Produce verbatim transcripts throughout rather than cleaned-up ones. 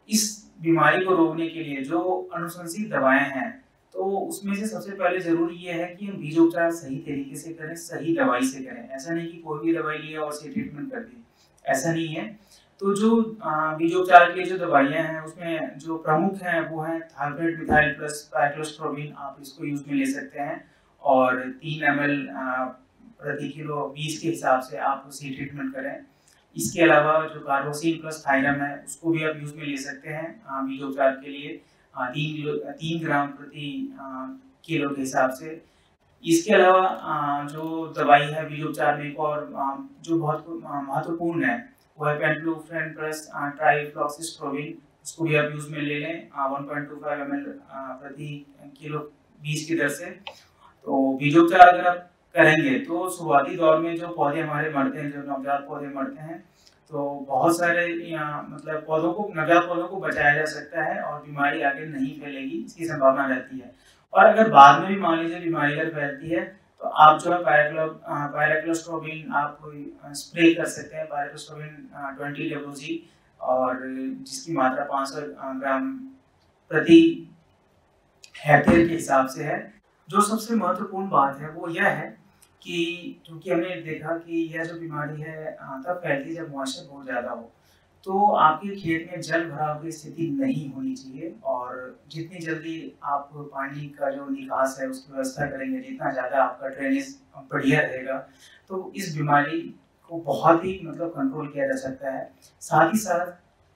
इस बीमारी को रोकने के लिए जो अनुशंसित दवाएँ हैं, तो उसमें से सबसे पहले ज़रूरी ये है कि हम बीजोपचार सही तरीके से करें, सही दवाई से करें। ऐसा नहीं कि कोई भी दवाई लिया और उसे ट्रीटमेंट कर दी, ऐसा नहीं है। तो जो अ, बीजोपचार की जो दवाइयाँ हैं, उसमें जो प्रमुख हैं, वो हैं थायराइड मिथाइल प्लस साइक्लोस्ट्रोबिन, आप इसको यूज़ में ले सकते हैं और तीन एमएल अ, प्रति किलो बीस के हिसाब से आप उसी ट्रीटमेंट करें। इसके अलावा जो कार्बोसिल प्लस थायरम है, उसको भी आप यूज़ में ले सकते हैं अ, बीजोपचार के लिए अ, तीन किलो अ, तीन ग्राम प्रति अ, किलो के हिसाब से। इसके अलावा अ, जो दवाई है बीजोपचार में एक और अ, जो बहुत अ, महत्वपूर्ण है, वो है पेंटोफेन प्लस अ, ट्राइफ्लॉक्सिस्ट्रोबिन, उसको भी आप यूज़ में ले लें अ, one point two five ML अ, प्रति किलो बीस की दर से। तो बीजोपचार अगर आप करेंगे तो शुरुआती दौर में जो पौधे हमारे मरते हैं, जो नवजात पौधे मरते हैं, तो बहुत सारे यहाँ मतलब पौधों को नवजात पौधों को बचाया जा सकता है और बीमारी आगे नहीं फैलेगी, इसकी संभावना रहती है। और अगर बाद में भी मान लीजिए बीमारी अगर फैलती है, तो आप जो है पायराक्लो अ, पायराक्लोस्ट्रोबिन आप अ, स्प्रे कर सकते हैं, पायराक्लोस्ट्रोबिन अ, ट्वेंटी डब्ल्यूजी और जिसकी मात्रा पाँच सौ अ, ग्राम प्रति हेक्टेयर के हिसाब से है। जो सबसे महत्वपूर्ण बात है वो यह है कि क्योंकि हमने देखा कि यह जो बीमारी है अ, तब फैलती है जब मॉइस्चर बहुत ज़्यादा हो। तो आपके खेत में जल भराव की स्थिति नहीं होनी चाहिए और जितनी जल्दी आप पानी का जो निकास है उसकी व्यवस्था करेंगे, जितना ज़्यादा आपका ड्रेनेज बढ़िया रहेगा, तो इस बीमारी को बहुत ही मतलब कंट्रोल किया जा सकता है। साथ ही साथ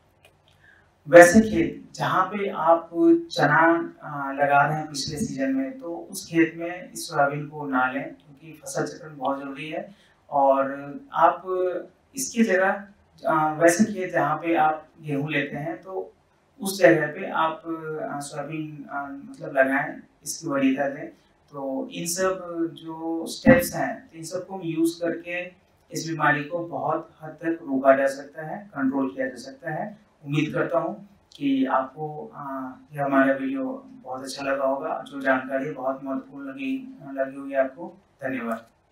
वैसे खेत जहाँ पे आप चना अ, लगा रहे हैं पिछले सीज़न में, तो उस खेत में इस सोयाबीन को ना लें क्योंकि फसल चक्रण बहुत ज़रूरी है और आप इसकी जगह अ, वैसे खेत जहाँ पे आप गेहूँ लेते हैं, तो उस जगह पे आप अ, सोयाबीन अ, मतलब लगाएँ, इसकी वरीयता दें। तो इन सब जो स्टेप्स हैं, इन सबको हम यूज़ करके इस बीमारी को बहुत हद तक रोका जा सकता है, कंट्रोल किया जा सकता है। उम्मीद करता हूँ कि आपको अ, ये हमारा वीडियो बहुत अच्छा लगा होगा। जो जानकारी बहुत महत्वपूर्ण लगी लगी होगी आपको। धन्यवाद।